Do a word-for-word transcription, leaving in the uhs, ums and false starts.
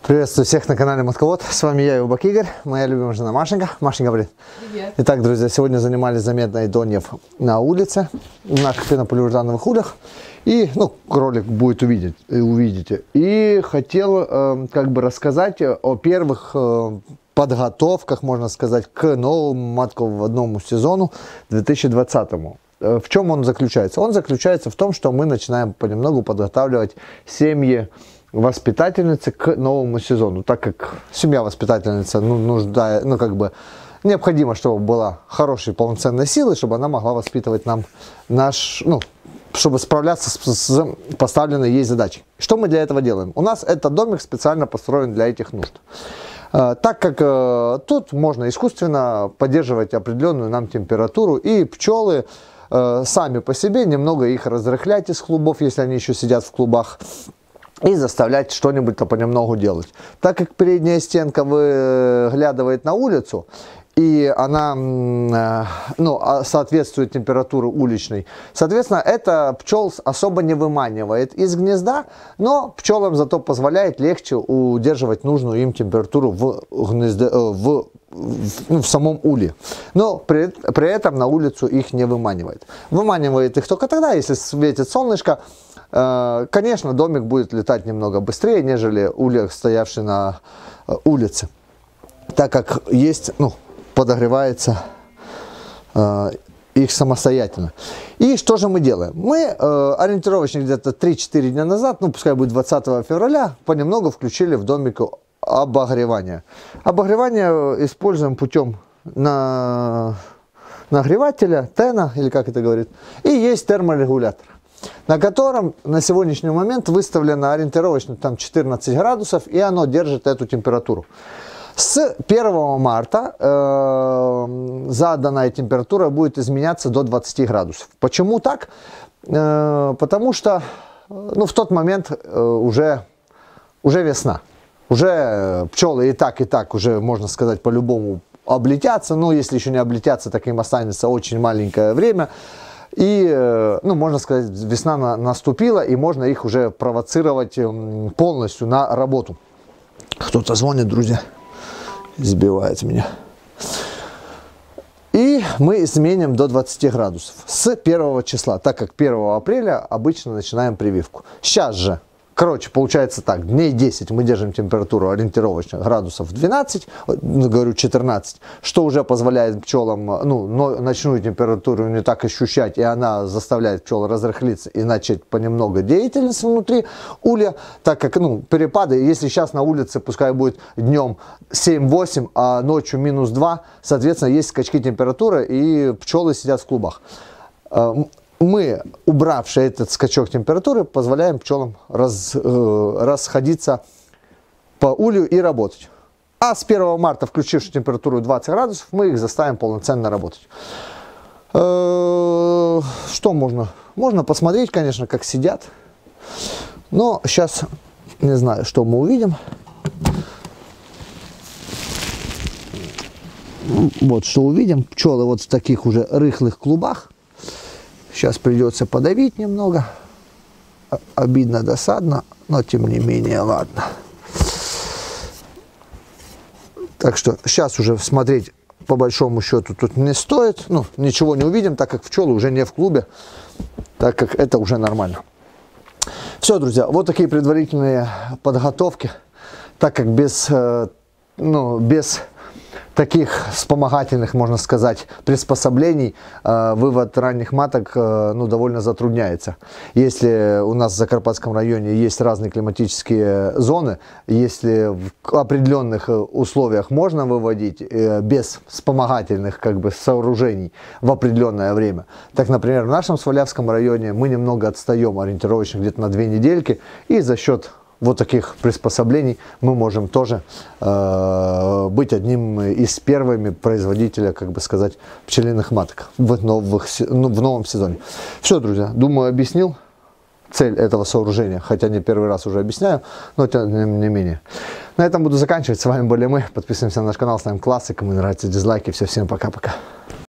Приветствую всех на канале Матковод. С вами я, Юбак Игорь, моя любимая жена Машенька. Машенька, привет. Привет. Итак, друзья, сегодня занимались заметной доньев на улице, на пенополиуретановых ульях. И, ну, ролик будет увидеть, увидите. И хотел э, как бы рассказать о первых э, подготовках, можно сказать, к новому матководному сезону две тысячи двадцатому. В чем он заключается? Он заключается в том, что мы начинаем понемногу подготавливать семьи воспитательницы к новому сезону, так как семья воспитательница ну, нуждает, ну как бы необходимо, чтобы была хорошей полноценной силой, чтобы она могла воспитывать нам наш, ну, чтобы справляться с, с поставленной ей задачей. Что мы для этого делаем? У нас этот домик специально построен для этих нужд. Так как э, тут можно искусственно поддерживать определенную нам температуру, и пчелы э, сами по себе немного их разрыхлять из клубов, если они еще сидят в клубах, и заставлять что-нибудь-то понемногу делать. Так как передняя стенка выглядывает на улицу, и она ну, соответствует температуре уличной, соответственно, это пчел особо не выманивает из гнезда, но пчелам зато позволяет легче удерживать нужную им температуру в, гнезде, в, в, ну, в самом улье. Но при, при этом на улицу их не выманивает. Выманивает их только тогда, если светит солнышко. Конечно, домик будет летать немного быстрее, нежели улья, стоявший на улице, так как есть, ну, подогревается э, их самостоятельно. И что же мы делаем? Мы э, ориентировочно где-то три-четыре дня назад, ну пускай будет двадцатого февраля, понемногу включили в домик обогревание. Обогревание используем путем на нагревателя, тена, или как это говорит, и есть терморегулятор, на котором на сегодняшний момент выставлено ориентировочно там четырнадцать градусов, и оно держит эту температуру. С первого марта э, заданная температура будет изменяться до двадцати градусов. Почему так? Э, потому что ну, в тот момент э, уже, уже весна. Уже пчелы и так, и так уже, можно сказать, по-любому облетятся. Но если еще не облетятся, так им останется очень маленькое время. И, ну, можно сказать, весна на, наступила, и можно их уже провоцировать полностью на работу. Кто-то звонит, друзья, сбивает меня. И мы изменим до двадцати градусов с первого числа, так как первого апреля обычно начинаем прививку. Сейчас же, короче, получается так, дней десять мы держим температуру ориентировочно градусов двенадцать, ну, говорю четырнадцать, что уже позволяет пчелам, ну, ночную температуру не так ощущать, и она заставляет пчел разрыхлиться и начать понемногу деятельность внутри улья, так как, ну, перепады, если сейчас на улице, пускай будет днем семь-восемь, а ночью минус два, соответственно, есть скачки температуры, и пчелы сидят в клубах. Мы, убравши этот скачок температуры, позволяем пчелам раз, э, расходиться по улью и работать. А с первого марта, включивши температуру двадцать градусов, мы их заставим полноценно работать. Э, что можно? Можно посмотреть, конечно, как сидят. Но сейчас не знаю, что мы увидим. Вот что увидим. Пчелы вот в таких уже рыхлых клубах. Сейчас придется подавить немного. Обидно, досадно, но тем не менее, ладно. Так что сейчас уже смотреть по большому счету тут не стоит. Ну, ничего не увидим, так как пчелы уже не в клубе, так как это уже нормально. Все, друзья, вот такие предварительные подготовки, так как без, ну, без таких вспомогательных, можно сказать, приспособлений э, вывод ранних маток э, ну, довольно затрудняется. Если у нас в Закарпатском районе есть разные климатические зоны, если в определенных условиях можно выводить э, без вспомогательных как бы сооружений в определенное время, так, например, в нашем Свалявском районе мы немного отстаем ориентировочно где-то на две недельки, и за счет вот таких приспособлений мы можем тоже э, быть одним из первыми производителя, как бы сказать, пчелиных маток в, новых, ну, в новом сезоне. Все, друзья, думаю, объяснил цель этого сооружения, хотя не первый раз уже объясняю, но тем не менее. На этом буду заканчивать. С вами были мы. Подписываемся на наш канал, ставим классы, кому нравятся дизлайки. Все, всем пока-пока.